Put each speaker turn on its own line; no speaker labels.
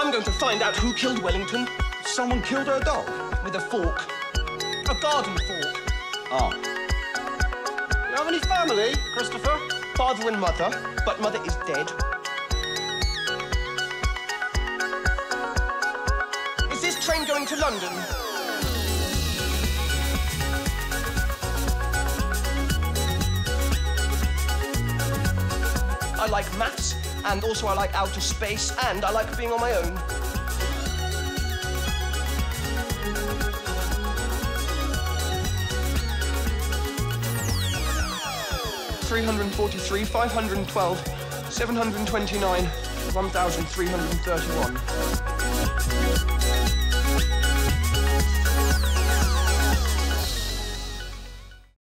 I'm going to find out who killed Wellington.
Someone killed her dog?
With a fork. A garden fork.
Oh. You have any family, Christopher?
Father and mother, but mother is dead. Is this train going to London? I like maths, and also I like outer space, and I like being on my own. 343, 512, 729, 1,331.